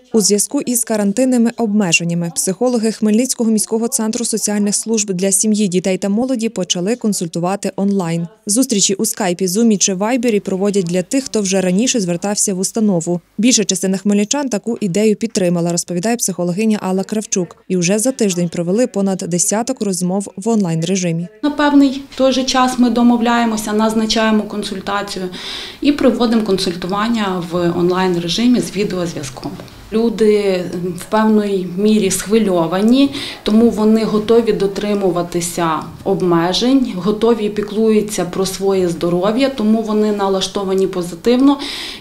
У зв'язку із карантинними обмеженнями психологи Хмельницького міського центру соціальних служб для сім'ї, дітей та молоді почали консультувати онлайн. Зустрічі у скайпі, зумі чи вайбері проводять для тих, хто вже раніше звертався в установу. Більша частина хмельничан таку ідею підтримала, розповідає психологиня Алла Кравчук. І вже за тиждень провели понад десяток розмов в онлайн-режимі. На певний той же час ми домовляємося, назначаємо консультацію і проводимо консультування в онлайн-режимі з відеозв'язком. Люди в певній мірі схвильовані, тому вони готові дотримуватися обмежень, готові піклуються про своє здоров'я, тому вони налаштовані позитивно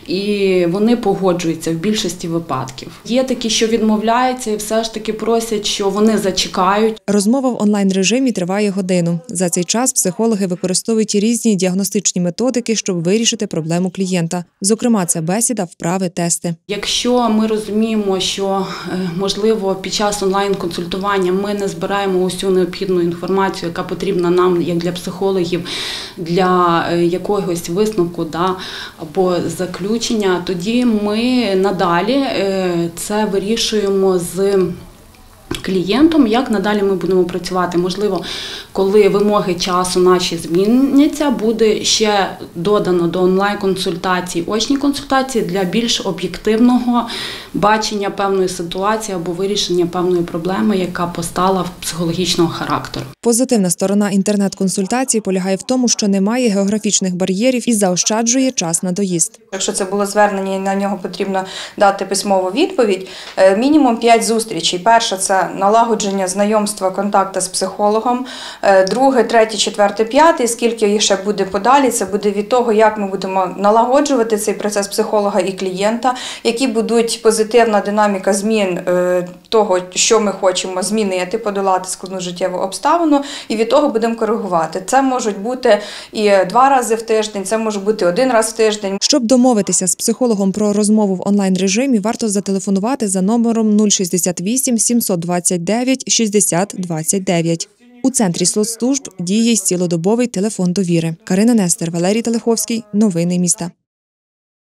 і вони погоджуються в більшості випадків. Є такі, що відмовляються і все ж таки просять, що вони зачекають. Розмова в онлайн-режимі триває годину. За цей час психологи використовують різні діагностичні методики, щоб вирішити проблему клієнта. Зокрема, це бесіда, вправи, тести. Якщо ми розуміємо, що, можливо, під час онлайн-консультування ми не збираємо усю необхідну інформацію, яка потрібна нам, як для психологів, для якогось висновку або заключення, тоді ми надалі це вирішуємо з клієнтом, як надалі ми будемо працювати. Можливо, коли вимоги часу наші зміняться, буде ще додано до онлайн-консультацій очні консультації для більш об'єктивного бачення певної ситуації або вирішення певної проблеми, яка постала психологічного характеру. Позитивна сторона інтернет-консультації полягає в тому, що немає географічних бар'єрів і заощаджує час на доїзд. Якщо це було звернення і на нього потрібно дати письмову відповідь, мінімум 5 зустрічей. Перша – це налагодження знайомства, контакту з психологом. Друге, третє, четверте, п'яте, скільки їх ще буде подалі, це буде від того, як ми будемо налагоджувати цей процес психолога і клієнта, які будуть позитивна динаміка змін того, що ми хочемо змінити, подолати складну життєву обставину, і від того будемо коригувати. Це можуть бути і 2 рази в тиждень, це може бути 1 раз в тиждень. Щоб домовитися з психологом про розмову в онлайн-режимі, варто зателефонувати за номером 068 729 60 29. У центрі соцслужб діє й цілодобовий телефон довіри. Карина Нестер, Валерій Телеховський. Новини міста.